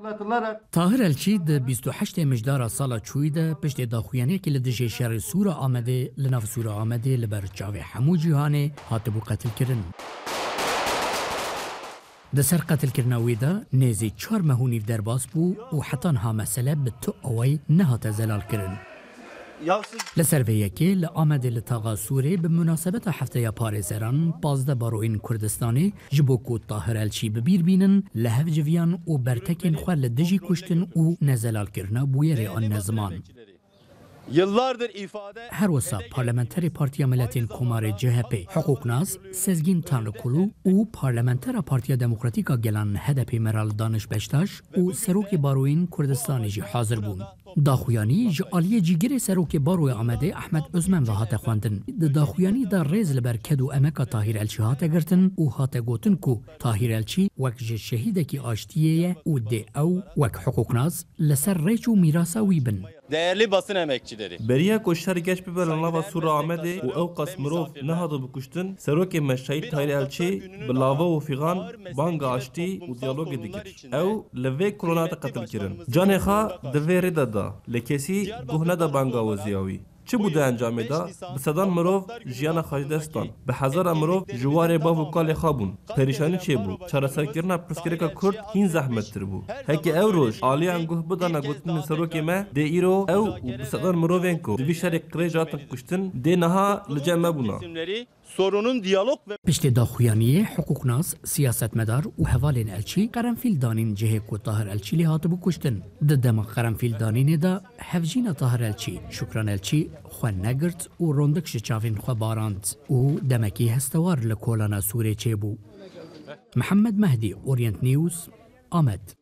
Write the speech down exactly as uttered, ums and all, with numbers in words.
طاهر الچی د بیست و هشت مجدار سالا چوی ده پشت داخویانه که لدجه شهر سورا آمده لناف سورا آمده لبر چاوه همو جهانه هاتبو قتل کرن. د سر قتل کرناوی ده نیزی چار مهونیف درباس بو و حتان ها مسئله به تو اوی نهات زلال کرن. لسر ویکی لآمده لطاقا سوری به مناسبت هفته پارێزەران پازده باروین کردستانی جبو کو طاهر الچی ببیر بینن لهف جویان و برتکین خواه لدجی کشتن و نزلال کرنا بویر آن نظمان. Yıllardır ifade her wasa Parlamenter Partiya Milletin Komarê C H P Hukuknaz Sezgin Tanrıkulu û Parlamenter Partiya Demokratîka Gelan H D P Meral Daniş Beştaş û Serokê Baroyên Kurdistanê jî hazir bûn. Daxuyanî ji aliyê cîgirê Serokê Baroya Amedê Ahmed Özmen ve hate xwendin. Di daxuyanî da rêz li ber ked û emeka Tahir Elçî hate girtin û hate gotin ku Tahir Elçî wek ji şehîdekî aştiyê ye û dê ew wek hukuknaz li ser rêç û mîrasa wî bin. Değerli basın emekçileri. Beriya ku şer geç biber lava Sura Amedê û ew qas mirov nehate bikuştin, Serokê Meşayî Tahir Elçî bi lava û fîgan banga aştî û diyalogê dikir. Ew li vê kolonata qetil kirin. Canê xwe di vê rêda da, lê kesî guh neda banga wezîya wî. Çi bû di encamê da? Bi sedan mirov jiyana xweşdestan, bi hezara mirov ji warê bav û kalê xwe bûn. Perîşanî çêbû, çareserkirina pirsgirêka Kurd hîn zehmettir bû. Hekî ew roj aliyan guh bidana gotinên serokê me, dê îro ew û bi sedan mirovên ku di vî şerê qirêj hatin kuştin, dê niha li cem me bûna. Sorunun diyalog ve Piştê daxuyaniyê hukuknaz, siyasetmedar û hevalên elçî qerenfîl danîn cihê ku Tahir Elçî lê hatibû kuştin. Di dema qerenfîl danînê de hevjîna Tahir Elçî, Şükran Elçî xwe negirt û rondik ji çavên xwe barand û demekî hestewar li kolana Sûrê çêbû. Mihemed Mehdi, Orient News, Amed.